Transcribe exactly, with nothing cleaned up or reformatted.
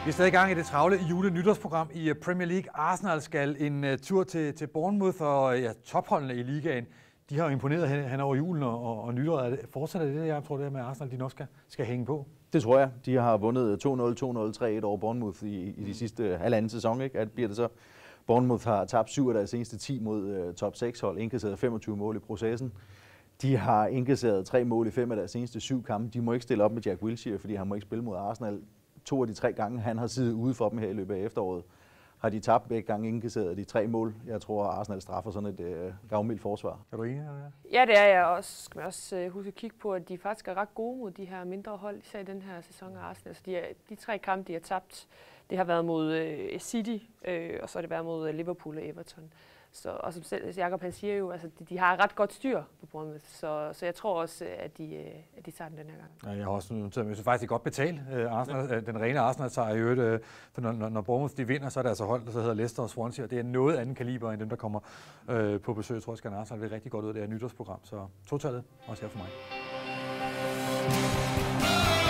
Vi er stadig i gang i det travle jule-nytårsprogram i Premier League. Arsenal skal en uh, tur til, til Bournemouth, og ja, topholdene i ligaen, de har jo imponeret hen, hen over julen og, og, og nytåret. Fortsætter det, jeg tror, det med Arsenal, de nok skal, skal hænge på? Det tror jeg. De har vundet to nul, to nul, tre et over Bournemouth i, i de sidste halvanden sæson. Ikke? At bliver det så? Bournemouth har tabt syv af deres seneste ti mod uh, top seks hold, indkasseret femogtyve mål i processen. De har indkasseret tre mål i fem af deres seneste syv kampe. De må ikke stille op med Jack Wilshere, fordi han må ikke spille mod Arsenal. To af de tre gange, han har siddet ude for dem her i løbet af efteråret, har de tabt begge gange, indkasseret de tre mål. Jeg tror, at Arsenal straffer sådan et øh, gavmildt forsvar. Er du enig? Ja, det er jeg også. Skal man også øh, huske at kigge på, at de faktisk er ret gode mod de her mindre hold, især i den her sæson af Arsenal. Altså, de, er, de tre kampe, de har tabt, det har været mod øh, City, øh, og så har det været mod øh, Liverpool og Everton. Så, og som selv Jakob han siger jo, altså de, de har ret godt styr på Bournemouth, så, så jeg tror også, at de, at de tager den den her gang. Ja, jeg har også noteret, at faktisk godt betalt uh, Arsenal, ja. Den rene Arsenal-sejr i øvrigt, uh, for når, når Bournemouth de vinder, så er det altså hold, der hedder Leicester og Swansea, og det er noget andet kaliber end dem, der kommer uh, på besøg. Jeg tror, at Arsenal vil rigtig godt ud af det her nytårsprogram, så totallet også her for mig.